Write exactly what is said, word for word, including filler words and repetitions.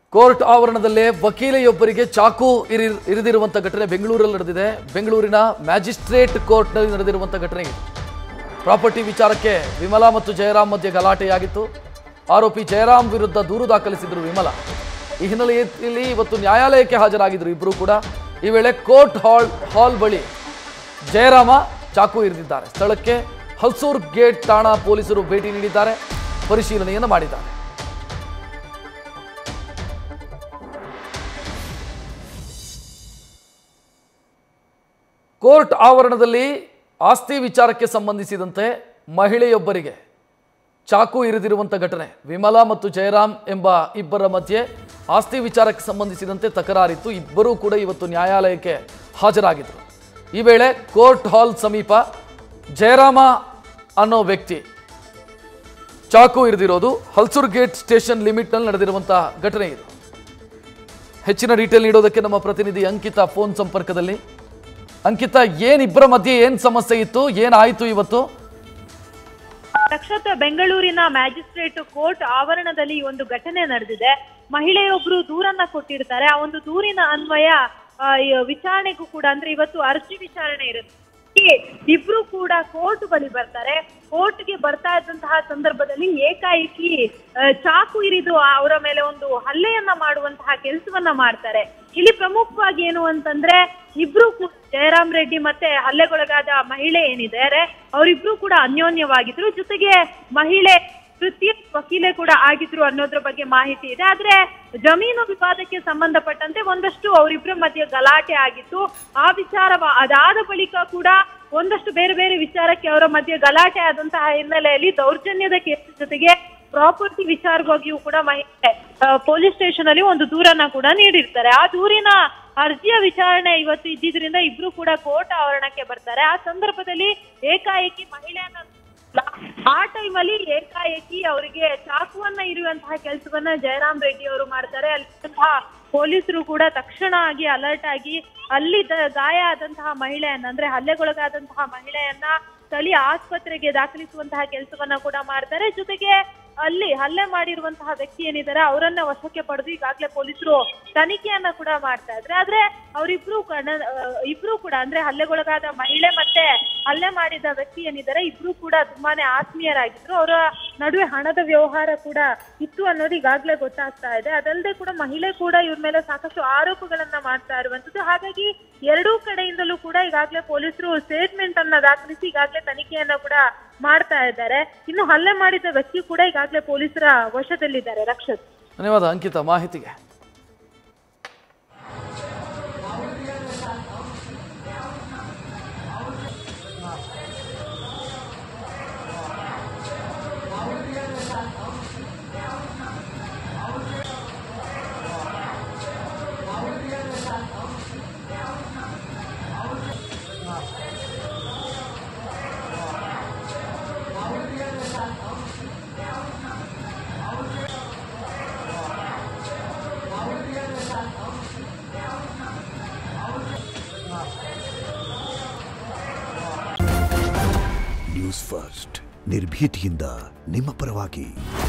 Court ಆವರಣದಲ್ಲೇ ವಕೀಲೆಯೊಬ್ಬರಿಗೆ ಚಾಕು ಇರಿ ಇರಿದಿರುವಂಥ ಘಟನೆ ಬೆಂಗಳೂರಲ್ಲಿ ನಡೆದಿದೆ. ಬೆಂಗಳೂರಿನ ಮ್ಯಾಜಿಸ್ಟ್ರೇಟ್ ಕೋರ್ಟ್ನಲ್ಲಿ ನಡೆದಿರುವಂಥ ಘಟನೆ ಇದು. ಪ್ರಾಪರ್ಟಿ ವಿಚಾರಕ್ಕೆ ವಿಮಲಾ ಮತ್ತು ಜಯರಾಮ್ ಮಧ್ಯೆ ಗಲಾಟೆಯಾಗಿತ್ತು. ಆರೋಪಿ ಜಯರಾಮ್ ವಿರುದ್ಧ ದೂರು ದಾಖಲಿಸಿದ್ರು ವಿಮಲಾ. ಈ ಹಿನ್ನೆಲೆಯಲ್ಲಿ ಇವತ್ತು ನ್ಯಾಯಾಲಯಕ್ಕೆ ಹಾಜರಾಗಿದ್ರು ಇಬ್ಬರು ಕೂಡ. ಈ ವೇಳೆ ಕೋರ್ಟ್ ಹಾಲ್ ಹಾಲ್ ಬಳಿ ಜಯರಾಮ ಚಾಕು ಇರಿದಿದ್ದಾರೆ. ಸ್ಥಳಕ್ಕೆ ಹಲ್ಸೂರ್ ಗೇಟ್ ಠಾಣಾ ಪೊಲೀಸರು ಭೇಟಿ ನೀಡಿದ್ದಾರೆ, ಪರಿಶೀಲನೆಯನ್ನು ಮಾಡಿದ್ದಾರೆ. ಕೋರ್ಟ್ ಆವರಣದಲ್ಲಿ ಆಸ್ತಿ ವಿಚಾರಕ್ಕೆ ಸಂಬಂಧಿಸಿದಂತೆ ಮಹಿಳೆಯೊಬ್ಬರಿಗೆ ಚಾಕು ಇರಿದಿರುವಂಥ ಘಟನೆ. ವಿಮಲಾ ಮತ್ತು ಜಯರಾಮ್ ಎಂಬ ಇಬ್ಬರ ಮಧ್ಯೆ ಆಸ್ತಿ ವಿಚಾರಕ್ಕೆ ಸಂಬಂಧಿಸಿದಂತೆ ತಕರಾರಿತ್ತು. ಇಬ್ಬರೂ ಕೂಡ ಇವತ್ತು ನ್ಯಾಯಾಲಯಕ್ಕೆ ಹಾಜರಾಗಿದ್ದರು. ಈ ವೇಳೆ ಕೋರ್ಟ್ ಹಾಲ್ ಸಮೀಪ ಜಯರಾಮ ಅನ್ನೋ ವ್ಯಕ್ತಿ ಚಾಕು ಇರಿದಿರೋದು ಹಲ್ಸೂರ್ ಗೇಟ್ ಸ್ಟೇಷನ್ ಲಿಮಿಟ್ನಲ್ಲಿ ನಡೆದಿರುವಂಥ ಘಟನೆ ಇದು. ಹೆಚ್ಚಿನ ಡೀಟೇಲ್ ನೀಡೋದಕ್ಕೆ ನಮ್ಮ ಪ್ರತಿನಿಧಿ ಅಂಕಿತಾ ಫೋನ್ ಸಂಪರ್ಕದಲ್ಲಿ. ಅಂಕಿತಾ, ಏನ್ ಇಬ್ಬರ ಮಧ್ಯೆ ಏನ್ ಸಮಸ್ಯೆ ಇತ್ತು, ಏನಾಯ್ತು ಇವತ್ತು? ರಕ್ಷತ್, ಬೆಂಗಳೂರಿನ ಮ್ಯಾಜಿಸ್ಟ್ರೇಟ್ ಕೋರ್ಟ್ ಆವರಣದಲ್ಲಿ ಒಂದು ಘಟನೆ ನಡೆದಿದೆ. ಮಹಿಳೆಯೊಬ್ರು ದೂರನ್ನ ಕೊಟ್ಟಿರ್ತಾರೆ. ಆ ಒಂದು ದೂರಿನ ಅನ್ವಯ ವಿಚಾರಣೆಗೂ ಕೂಡ ಅಂದ್ರೆ ಇವತ್ತು ಅರ್ಜಿ ವಿಚಾರಣೆ ಇರುತ್ತೆ. ಇಬ್ರು ಕೂಡ ಕೋರ್ಟ್ ಬಳಿ ಬರ್ತಾರೆ. ಕೋರ್ಟ್ಗೆ ಬರ್ತಾ ಇದ್ದಂತಹ ಸಂದರ್ಭದಲ್ಲಿ ಏಕಾಏಕಿ ಚಾಕು ಇರಿದು ಅವರ ಮೇಲೆ ಒಂದು ಹಲ್ಲೆಯನ್ನ ಮಾಡುವಂತಹ ಕೆಲಸವನ್ನ ಮಾಡ್ತಾರೆ. ಇಲ್ಲಿ ಪ್ರಮುಖವಾಗಿ ಏನು ಅಂತಂದ್ರೆ ಇಬ್ರು ಕೂಡ ಜಯರಾಮ್ ರೆಡ್ಡಿ ಮತ್ತೆ ಹಲ್ಲೆಗೊಳಗಾದ ಮಹಿಳೆ ಏನಿದ್ದಾರೆ ಅವರಿಬ್ರು ಕೂಡ ಅನ್ಯೋನ್ಯವಾಗಿದ್ರು. ಜೊತೆಗೆ ಮಹಿಳೆ ತೃತೀಯ ವಕೀಲೆ ಕೂಡ ಆಗಿದ್ರು ಅನ್ನೋದ್ರ ಬಗ್ಗೆ ಮಾಹಿತಿ ಇದೆ. ಆದ್ರೆ ಜಮೀನು ವಿವಾದಕ್ಕೆ ಸಂಬಂಧಪಟ್ಟಂತೆ ಒಂದಷ್ಟು ಅವರಿಬ್ಬರ ಮಧ್ಯೆ ಗಲಾಟೆ ಆಗಿತ್ತು. ಆ ವಿಚಾರ ಅದಾದ ಬಳಿಕ ಕೂಡ ಒಂದಷ್ಟು ಬೇರೆ ಬೇರೆ ವಿಚಾರಕ್ಕೆ ಅವರ ಮಧ್ಯೆ ಗಲಾಟೆ ಆದಂತಹ ಹಿನ್ನೆಲೆಯಲ್ಲಿ ದೌರ್ಜನ್ಯದ ಕೇಸ್ ಜೊತೆಗೆ ಪ್ರಾಪರ್ಟಿ ವಿಚಾರವಾಗಿಯೂ ಕೂಡ ಮಹಿಳೆ ಪೊಲೀಸ್ ಸ್ಟೇಷನ್ ಅಲ್ಲಿ ಒಂದು ದೂರನ್ನ ಕೂಡ ನೀಡಿರ್ತಾರೆ. ಆ ದೂರಿನ ಅರ್ಜಿಯ ವಿಚಾರಣೆ ಇವತ್ತು ಇದ್ದಿದ್ರಿಂದ ಇಬ್ರು ಕೂಡ ಕೋರ್ಟ್ ಆವರಣಕ್ಕೆ ಬರ್ತಾರೆ. ಆ ಸಂದರ್ಭದಲ್ಲಿ ಏಕಾಏಕಿ ಮಹಿಳೆಯನ್ನ ಆ ಟೈಮಲ್ಲಿ ಏಕಾಏಕಿ ಅವರಿಗೆ ಚಾಕುವನ್ನ ಇರುವಂತಹ ಕೆಲಸವನ್ನ ಜಯರಾಮ್ ರೆಡ್ಡಿ ಅವರು ಮಾಡ್ತಾರೆ. ಅಲ್ಲಿಂತಹ ಪೊಲೀಸರು ಕೂಡ ತಕ್ಷಣ ಆಗಿ ಅಲರ್ಟ್ ಆಗಿ ಅಲ್ಲಿ ಗಾಯ ಆದಂತಹ ಮಹಿಳೆಯನ್ನ ಅಂದ್ರೆ ಹಲ್ಲೆಗೊಳಗಾದಂತಹ ಮಹಿಳೆಯನ್ನ ಸ್ಥಳೀಯ ಆಸ್ಪತ್ರೆಗೆ ದಾಖಲಿಸುವಂತಹ ಕೆಲಸವನ್ನ ಕೂಡ ಮಾಡ್ತಾರೆ. ಜೊತೆಗೆ ಅಲ್ಲಿ ಹಲ್ಲೆ ಮಾಡಿರುವಂತಹ ವ್ಯಕ್ತಿ ಏನಿದ್ದಾರೆ ಅವರನ್ನ ವಶಕ್ಕೆ ಪಡೆದು ಈಗಾಗಲೇ ಪೊಲೀಸರು ತನಿಖೆಯನ್ನ ಕೂಡ ಮಾಡ್ತಾ ಇದ್ರೆ. ಆದ್ರೆ ಅವರಿಬ್ರು ಇಬ್ರು ಕೂಡ ಅಂದ್ರೆ ಹಲ್ಲೆಗೊಳಗಾದ ಮಹಿಳೆ ಮತ್ತೆ ಹಲ್ಲೆ ಮಾಡಿದ ವ್ಯಕ್ತಿ ಏನಿದ್ದಾರೆ ಇಬ್ರು ಕೂಡ ತುಂಬಾನೇ ಆತ್ಮೀಯರಾಗಿದ್ರು. ಅವರ ನಡುವೆ ಹಣದ ವ್ಯವಹಾರ ಕೂಡ ಇತ್ತು ಅನ್ನೋದು ಈಗಾಗಲೇ ಗೊತ್ತಾಗ್ತಾ ಇದೆ. ಅದಲ್ಲದೆ ಕೂಡ ಮಹಿಳೆ ಕೂಡ ಇವ್ರ ಮೇಲೆ ಸಾಕಷ್ಟು ಆರೋಪಗಳನ್ನ ಮಾಡ್ತಾ ಇರುವಂತದ್ದು. ಹಾಗಾಗಿ ಎರಡೂ ಕಡೆಯಿಂದಲೂ ಕೂಡ ಈಗಾಗಲೇ ಪೊಲೀಸರು ಸ್ಟೇಟ್ಮೆಂಟ್ ಅನ್ನ ದಾಖಲಿಸಿ ಈಗಾಗಲೇ ತನಿಖೆಯನ್ನ ಕೂಡ ಮಾಡ್ತಾ ಇದ್ದಾರೆ. ಇನ್ನು ಹಲ್ಲೆ ಮಾಡಿದ ವ್ಯಕ್ತಿ ಕೂಡ ಈಗಾಗಲೇ ಪೊಲೀಸರ ವಶದಲ್ಲಿದ್ದಾರೆ. ರಕ್ಷತ್, ಧನ್ಯವಾದ ಅಂಕಿತಾ ಮಾಹಿತಿಗೆ. ನ್ಯೂಸ್ ಫಸ್ಟ್ ನಿರ್ಭೀತಿಯಿಂದ ನಿಮ್ಮ ಪರವಾಗಿ.